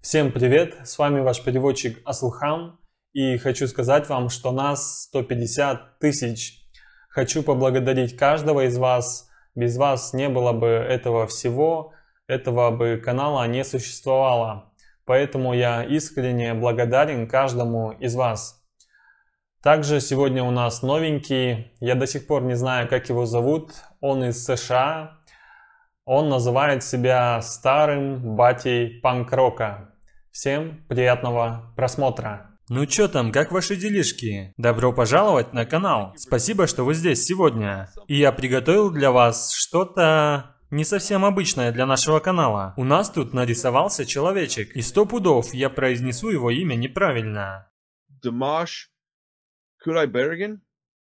Всем привет, с вами ваш переводчик Асылхан, и хочу сказать вам, что нас 150 тысяч. Хочу поблагодарить каждого из вас, без вас не было бы этого всего, этого бы канала не существовало, поэтому я искренне благодарен каждому из вас. Также сегодня у нас новенький, я до сих пор не знаю, как его зовут, он из США. Он называет себя старым батей панк-рока. Всем приятного просмотра. Ну чё там, как ваши делишки? Добро пожаловать на канал. Спасибо, что вы здесь сегодня. И я приготовил для вас что-то не совсем обычное для нашего канала. У нас тут нарисовался человечек. И 100 пудов я произнесу его имя неправильно. Dimash Kudaibergen?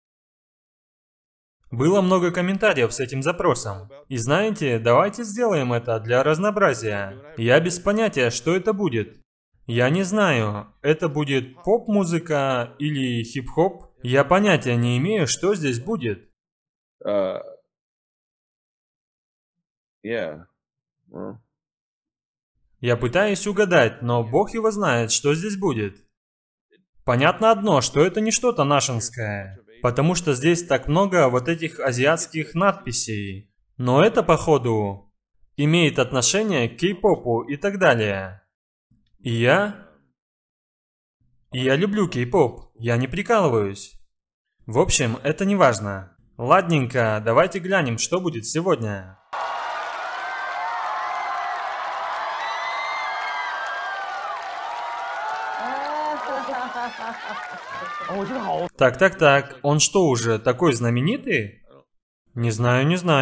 Было много комментариев с этим запросом. И знаете, давайте сделаем это для разнообразия. Я без понятия, что это будет. Я не знаю, это будет поп-музыка или хип-хоп. Я понятия не имею, что здесь будет. Yeah. Well. Я пытаюсь угадать, но бог его знает, что здесь будет. Понятно одно, что это не что-то нашинское. Потому что здесь так много вот этих азиатских надписей. Но это, походу, имеет отношение к кей-попу и так далее. И я люблю кей-поп, я не прикалываюсь. В общем, это не важно. Ладненько, давайте глянем, что будет сегодня. Так, он что уже, такой знаменитый? Не знаю.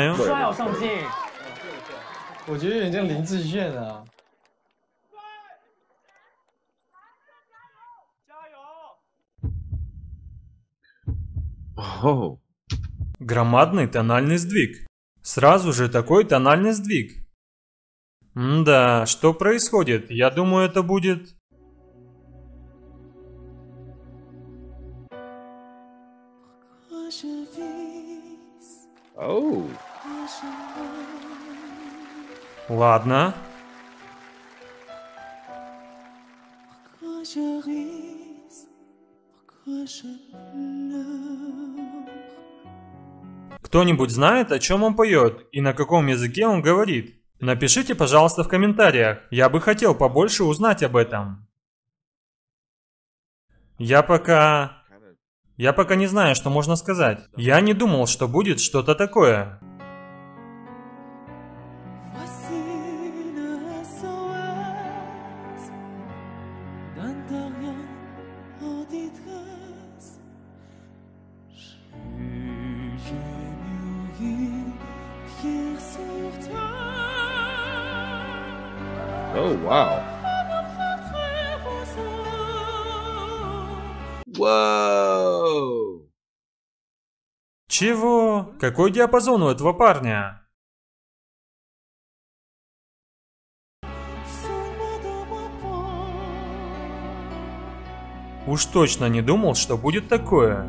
Oh. Громадный тональный сдвиг. Сразу же такой тональный сдвиг. Да, что происходит? Я думаю, это будет... Oh. Ладно. Кто-нибудь знает, о чем он поет и на каком языке он говорит? Напишите, пожалуйста, в комментариях. Я бы хотел побольше узнать об этом. Я пока не знаю, что можно сказать. Я не думал, что будет что-то такое. Oh, wow. Whoa. Чего? Какой диапазон у этого парня? Уж точно не думал, что будет такое.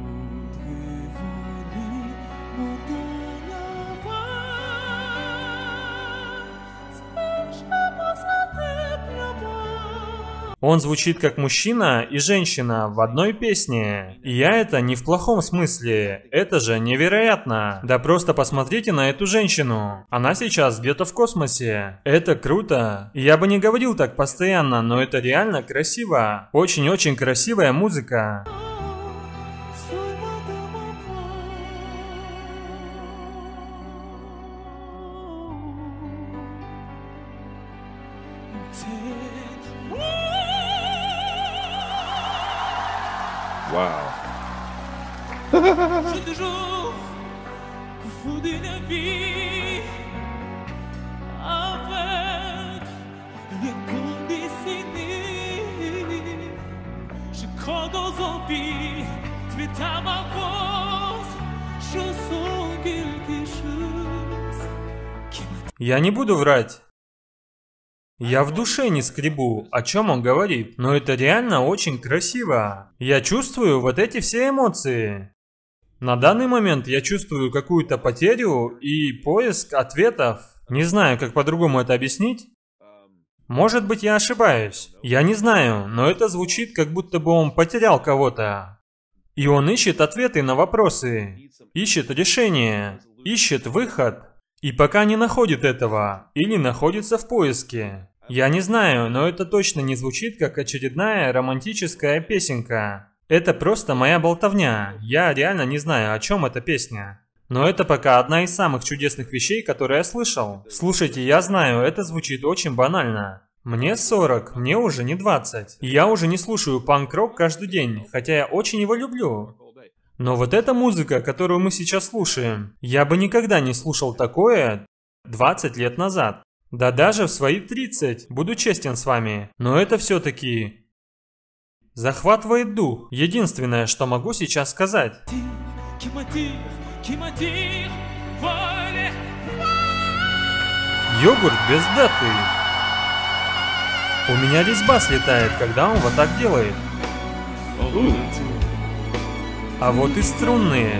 Он звучит как мужчина и женщина в одной песне. И я это не в плохом смысле. Это же невероятно. Да просто посмотрите на эту женщину. Она сейчас где-то в космосе. Это круто. Я бы не говорил так постоянно, но это реально красиво. Очень-очень красивая музыка. Wow. Я не буду врать. Я в душе не скребу, о чем он говорит, но это реально очень красиво. Я чувствую вот эти все эмоции. На данный момент я чувствую какую-то потерю и поиск ответов. Не знаю, как по-другому это объяснить. Может быть, я ошибаюсь. Я не знаю, но это звучит, как будто бы он потерял кого-то. И он ищет ответы на вопросы, ищет решение, ищет выход. И пока не находит этого, или находится в поиске. Я не знаю, но это точно не звучит как очередная романтическая песенка. Это просто моя болтовня. Я реально не знаю, о чем эта песня. Но это пока одна из самых чудесных вещей, которые я слышал. Слушайте, я знаю, это звучит очень банально. Мне 40, мне уже не 20. И я уже не слушаю панк-рок каждый день, хотя я очень его люблю. Но вот эта музыка, которую мы сейчас слушаем, я бы никогда не слушал такое 20 лет назад. Да даже в свои 30, буду честен с вами. Но это все-таки захватывает дух. Единственное, что могу сейчас сказать. Йогурт без даты. У меня резьба слетает, когда он вот так делает. А вот и струнные.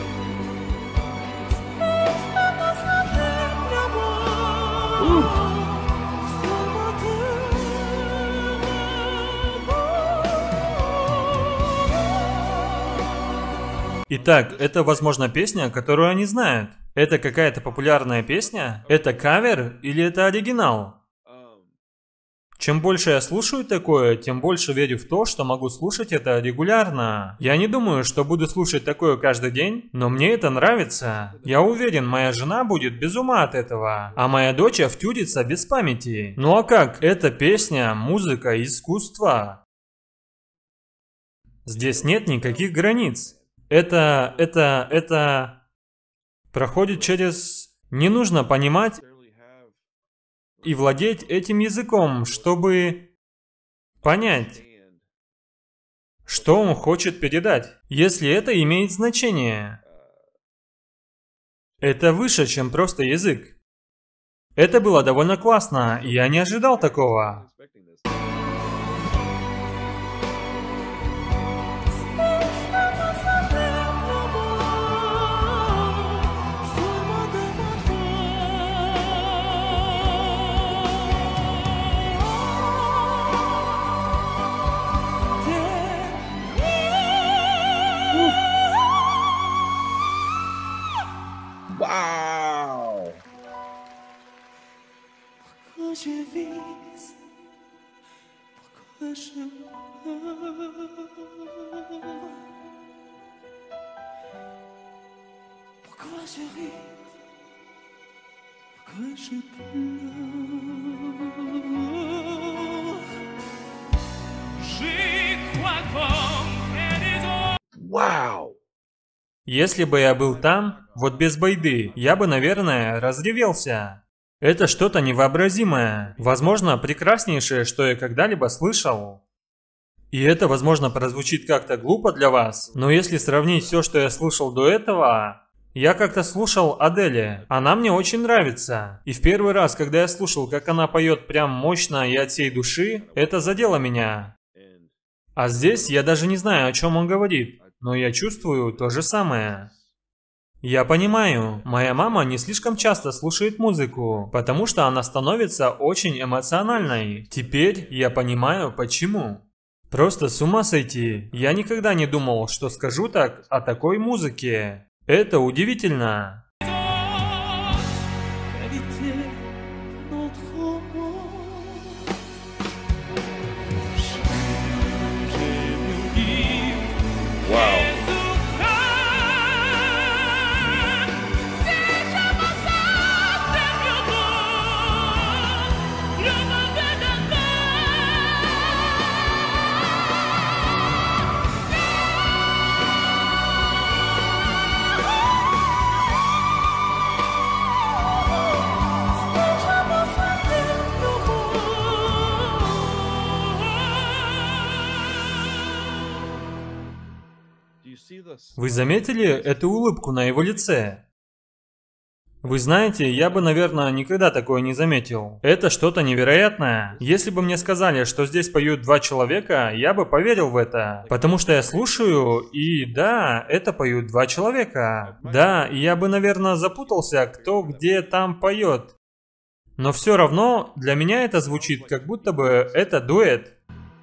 Итак, это, возможно, песня, которую они знают. Это какая-то популярная песня? Это кавер или это оригинал? Чем больше я слушаю такое, тем больше верю в то, что могу слушать это регулярно. Я не думаю, что буду слушать такое каждый день, но мне это нравится. Я уверен, моя жена будет без ума от этого, а моя дочь втюрится без памяти. Ну а как? Это песня, музыка, искусство. Здесь нет никаких границ. Это проходит через... Не нужно понимать и владеть этим языком, чтобы понять, что он хочет передать, если это имеет значение. Это выше, чем просто язык. Это было довольно классно, и я не ожидал такого. Wow. Wow. Если бы я был там, вот без байды, я бы, наверное, разревелся. Это что-то невообразимое, возможно, прекраснейшее, что я когда-либо слышал. И это, возможно, прозвучит как-то глупо для вас, но если сравнить все, что я слушал до этого... Я как-то слушал Адели, она мне очень нравится. И в первый раз, когда я слушал, как она поет прям мощно и от всей души, это задело меня. А здесь я даже не знаю, о чем он говорит, но я чувствую то же самое. Я понимаю, моя мама не слишком часто слушает музыку, потому что она становится очень эмоциональной. Теперь я понимаю, почему. Просто с ума сойти. Я никогда не думал, что скажу так о такой музыке. Это удивительно. Wow. Вы заметили эту улыбку на его лице? Вы знаете, я бы, наверное, никогда такое не заметил. Это что-то невероятное. Если бы мне сказали, что здесь поют два человека, я бы поверил в это. Потому что я слушаю, и да, это поют два человека. Да, и я бы, наверное, запутался, кто где там поет. Но все равно для меня это звучит, как будто бы это дуэт.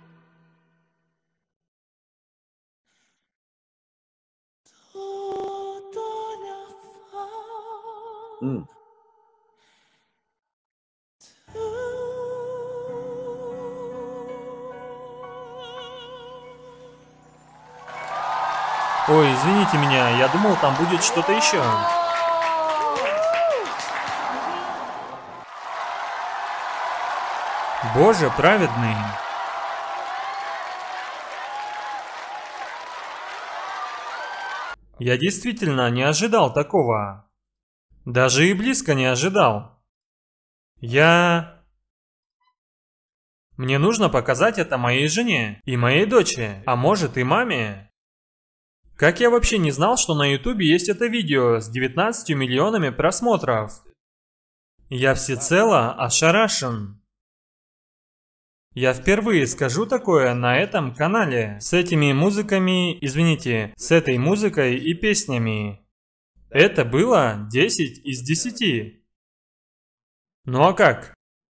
Ой, извините меня, я думал, там будет что-то еще. Боже праведный. Я действительно не ожидал такого. Даже и близко не ожидал. Мне нужно показать это моей жене и моей дочери, а может и маме. Как я вообще не знал, что на YouTube есть это видео с 19 миллионами просмотров? Я всецело ошарашен. Я впервые скажу такое на этом канале. С этими музыками, извините, с этой музыкой и песнями. Это было 10 из 10. Ну а как?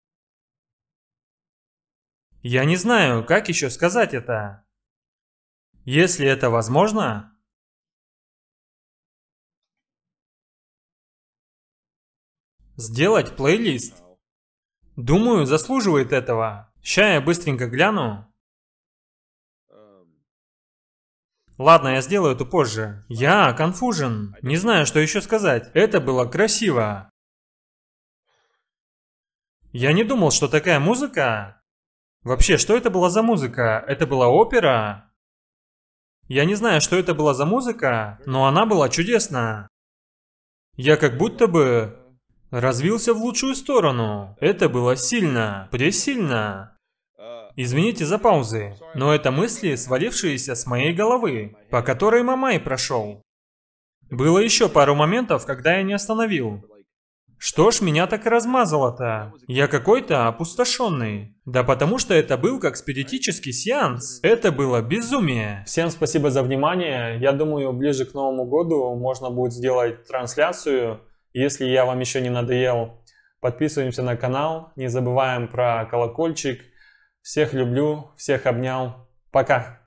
Я не знаю, как еще сказать это. Если это возможно... Сделать плейлист. Думаю, заслуживает этого. Ща я быстренько гляну. Ладно, я сделаю это позже. Я конфужен. Не знаю, что еще сказать. Это было красиво. Я не думал, что такая музыка... Вообще, что это была за музыка? Это была опера? Я не знаю, что это была за музыка, но она была чудесна. Я как будто бы... развился в лучшую сторону. Это было сильно, пресильно. Извините за паузы, но это мысли, свалившиеся с моей головы, по которой Мамай прошел. Было еще пару моментов, когда я не остановил. Что ж меня так размазало-то? Я какой-то опустошенный. Да потому что это был как спиритический сеанс. Это было безумие. Всем спасибо за внимание. Я думаю, ближе к Новому году можно будет сделать трансляцию. Если я вам еще не надоел, подписываемся на канал. Не забываем про колокольчик. Всех люблю, всех обнял. Пока!